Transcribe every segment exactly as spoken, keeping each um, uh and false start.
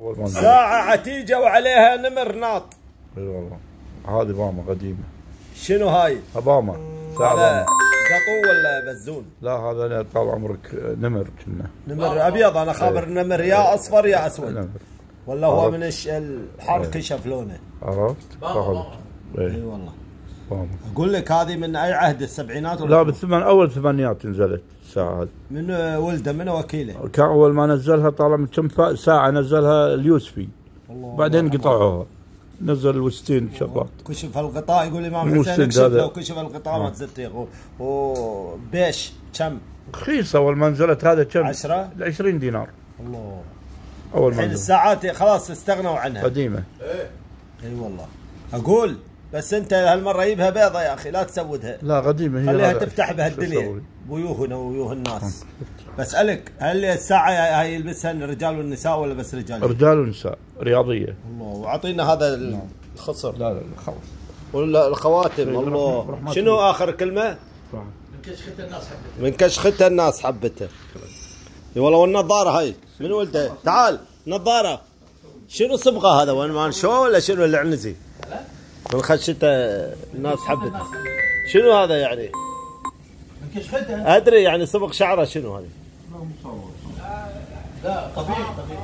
ساعة عتيجة وعليها نمر ناط. اي والله. هذه باما قديمة. شنو هاي؟ باما. هذا قطو ولا بزون؟ لا هذا طال عمرك نمر كنا. نمر ابيض، انا خابر نمر يا اصفر يا اسود. نمر. ولا هو من الحر كشف لونه. عرفت؟ اي أيه والله. باما. اقول لك هذه من اي عهد، السبعينات ولا؟ لا بالثمان اول الثمانينات نزلت الساعة هذه. من ولده من وكيله؟ كان اول ما نزلها طالع من كم ساعة نزلها اليوسفي. بعدين قطعوها. نزل الوستين شغال. كشف الغطاء يقول الامام حسين كشف لو كشف الغطاء ما تزتيغ. وبيش كم؟ رخيصة اول ما نزلت هذا كم؟ عشرة؟ عشرين دينار. الله. اول ما الحين الساعات خلاص استغنوا عنها. قديمة. ايه اي والله. اقول بس انت هالمرة جيبها بيضة يا اخي، لا تسودها. لا قديمة هي. خليها تفتح بهالدنيا بويوهنا وويوه الناس. بسألك هل الساعة هاي يلبسها الرجال والنساء ولا بس رجال؟ رجال ونساء رياضية. الله. وعطينا هذا الخصر. لا لا خلاص. ولا الخواتم. الله. شنو اخر كلمة؟ من كشختها الناس حبتها. من كشختها الناس حبتها. اي والله. والنظارة هاي من ولده. تعال نظارة. شنو صبغة هذا؟ وين مان شو ولا شنو العنزي؟ من خشته الناس حبتها. شنو هذا يعني؟ من كشختها. ادري يعني صبغ شعره شنو هذه؟ لا طبيعي طبيعي.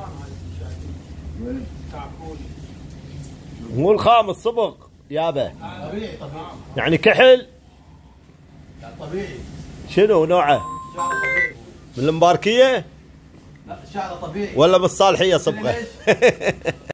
مو الخام الصبغ يابا. طبيعي طبيعي. يعني كحل؟ لا طبيعي. شنو نوعه؟ شعره طبيعي. من المباركية؟ لا شعره طبيعي. ولا من الصالحية صبغه؟